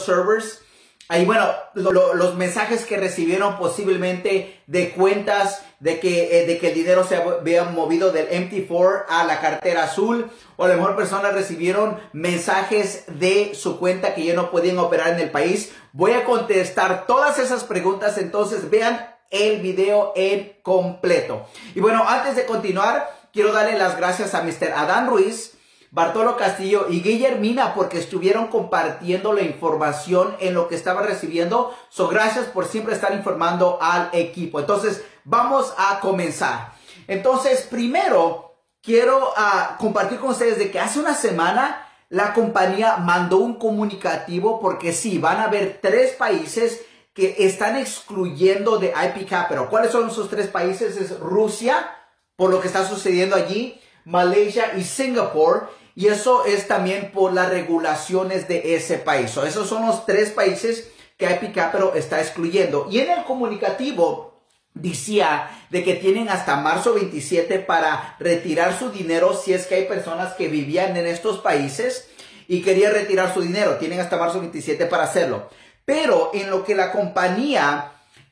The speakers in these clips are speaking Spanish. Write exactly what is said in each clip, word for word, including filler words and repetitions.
servers. Ahí, bueno, lo, lo, los mensajes que recibieron posiblemente de cuentas de que, eh, de que el dinero se había movido del M T cuatro a la cartera azul, o a lo mejor personas recibieron mensajes de su cuenta que ya no podían operar en el país. Voy a contestar todas esas preguntas, entonces vean el video en completo. Y bueno, antes de continuar, quiero darle las gracias a mister Adán Ruiz, Bartolo Castillo y Guillermina porque estuvieron compartiendo la información en lo que estaba recibiendo. So, gracias por siempre estar informando al equipo. Entonces, vamos a comenzar. Entonces, primero, quiero uh, compartir con ustedes de que hace una semana la compañía mandó un comunicativo porque sí, van a haber tres países que están excluyendo de I P Capital. ¿Cuáles son esos tres países? Es Rusia, por lo que está sucediendo allí, Malaysia y Singapur. Y eso es también por las regulaciones de ese país. So, esos son los tres países que I P Capital está excluyendo. Y en el comunicativo decía de que tienen hasta marzo veintisiete para retirar su dinero si es que hay personas que vivían en estos países y querían retirar su dinero. Tienen hasta marzo veintisiete para hacerlo. Pero en lo que la compañía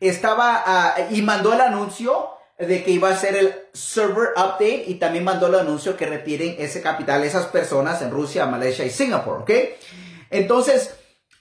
estaba uh, y mandó el anuncio de que iba a ser el server update y también mandó el anuncio que retiren ese capital, esas personas en Rusia, Malaysia y Singapur, ¿ok? Entonces,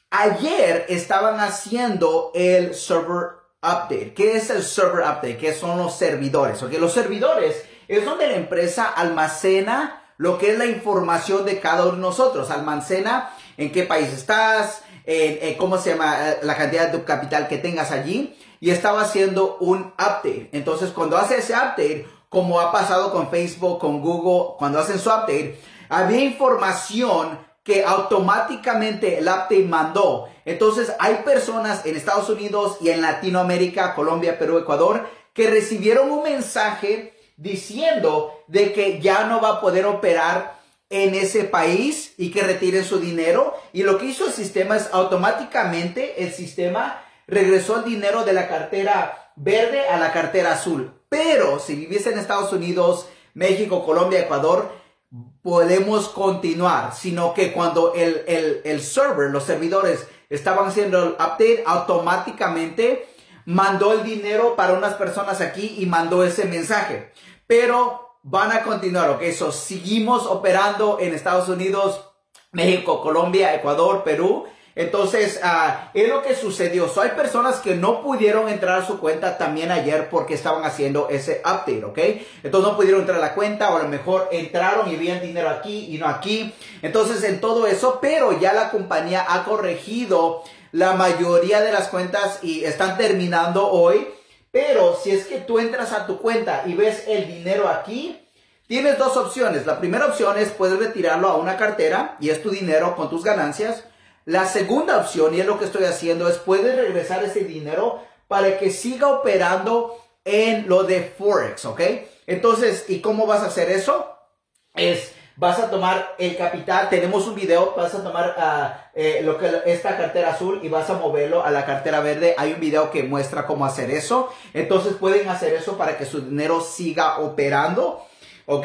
ayer estaban haciendo el server update. ¿Qué es el server update? ¿Qué son los servidores? ¿Ok? Los servidores es donde la empresa almacena lo que es la información de cada uno de nosotros. Almacena en qué país estás, en, en cómo se llama la cantidad de capital que tengas allí. Y estaba haciendo un update. Entonces, cuando hace ese update, como ha pasado con Facebook, con Google, cuando hacen su update, había información que automáticamente el update mandó. Entonces, hay personas en Estados Unidos y en Latinoamérica, Colombia, Perú, Ecuador, que recibieron un mensaje diciendo de que ya no va a poder operar en ese país y que retiren su dinero. Y lo que hizo el sistema es automáticamente el sistema regresó el dinero de la cartera verde a la cartera azul. Pero si viviese en Estados Unidos, México, Colombia, Ecuador, podemos continuar. Sino que cuando el, el, el server, los servidores estaban haciendo el update, automáticamente mandó el dinero para unas personas aquí y mandó ese mensaje. Pero van a continuar, ¿ok? So, seguimos operando en Estados Unidos, México, Colombia, Ecuador, Perú. Entonces, uh, es lo que sucedió. So, hay personas que no pudieron entrar a su cuenta también ayer porque estaban haciendo ese update, ¿ok? Entonces, no pudieron entrar a la cuenta o a lo mejor entraron y veían dinero aquí y no aquí. Entonces, en todo eso, pero ya la compañía ha corregido la mayoría de las cuentas y están terminando hoy. Pero si es que tú entras a tu cuenta y ves el dinero aquí, tienes dos opciones. La primera opción es puedes retirarlo a una cartera y es tu dinero con tus ganancias. La segunda opción, y es lo que estoy haciendo, es puedes regresar ese dinero para que siga operando en lo de Forex, ¿ok? Entonces, ¿y cómo vas a hacer eso? Es, vas a tomar el capital, tenemos un video, vas a tomar uh, eh, lo que, esta cartera azul y vas a moverlo a la cartera verde. Hay un video que muestra cómo hacer eso. Entonces, pueden hacer eso para que su dinero siga operando, ¿ok?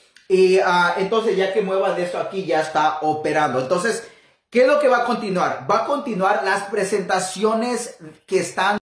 Y uh, entonces, ya que muevas de eso aquí, ya está operando. Entonces, ¿qué es lo que va a continuar? Va a continuar las presentaciones que están